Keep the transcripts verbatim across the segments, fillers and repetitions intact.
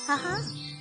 哈哈。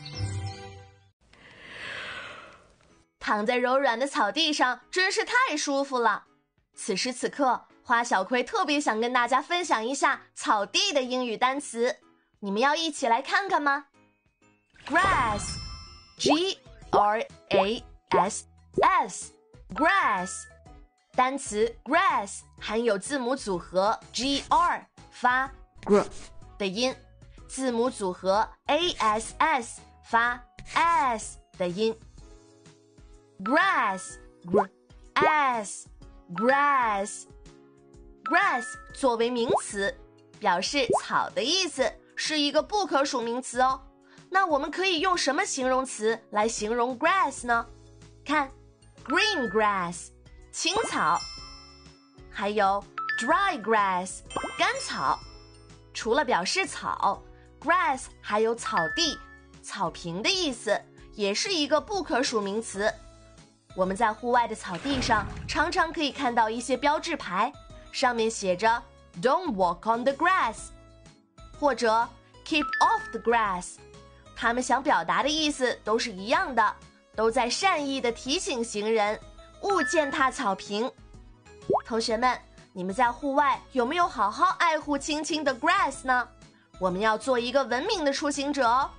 躺在柔软的草地上真是太舒服了。此时此刻，花小葵特别想跟大家分享一下草地的英语单词，你们要一起来看看吗？ Grass G R A S S Grass 单词 grass 含有字母组合 G R 发 gr 的音，字母组合 A S S 发 s 的音。Grass grass grass grass 作为名词，表示草的意思，是一个不可数名词哦。那我们可以用什么形容词来形容 grass 呢？看 green grass 青草，还有 dry grass 干草。除了表示草， grass 还有草地、草坪的意思，也是一个不可数名词。我们在户外的草地上常常可以看到一些标志牌，上面写着 Don't walk on the grass 或者 Keep off the grass， 他们想表达的意思都是一样的，都在善意地提醒行人勿践踏草坪。同学们，你们在户外有没有好好爱护青青的 grass 呢？我们要做一个文明的出行者哦。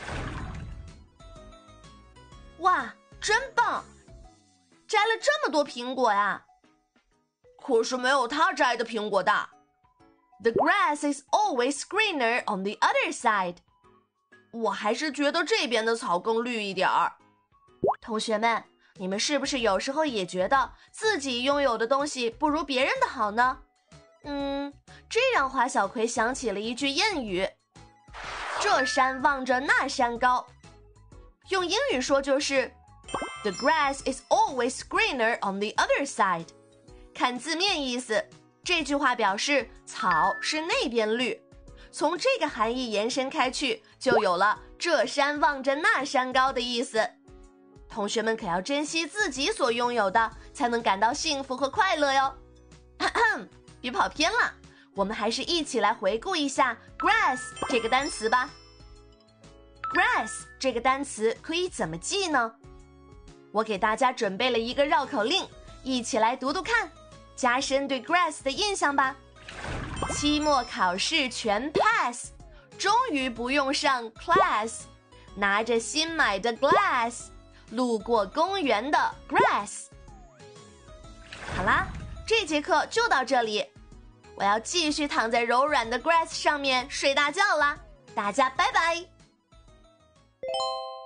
哇，真棒！摘了这么多苹果呀，可是没有他摘的苹果大。The grass is always greener on the other side。我还是觉得这边的草更绿一点儿。同学们，你们是不是有时候也觉得自己拥有的东西不如别人的好呢？嗯，这让花小葵想起了一句谚语：这山望着那山高。用英语说就是The grass is always greener on the other side。 看字面意思，这句话表示草是那边绿，从这个含义延伸开去，就有了这山望着那山高的意思。同学们可要珍惜自己所拥有的，才能感到幸福和快乐哟。别跑偏了，我们还是一起来回顾一下 grass 这个单词吧。 grass 这个单词可以怎么记呢？我给大家准备了一个绕口令，一起来读读看，加深对 grass 的印象吧。期末考试全 pass， 终于不用上 class， 拿着新买的 glass， 路过公园的 grass。 好啦，这节课就到这里，我要继续躺在柔软的 grass 上面睡大觉啦，大家拜拜。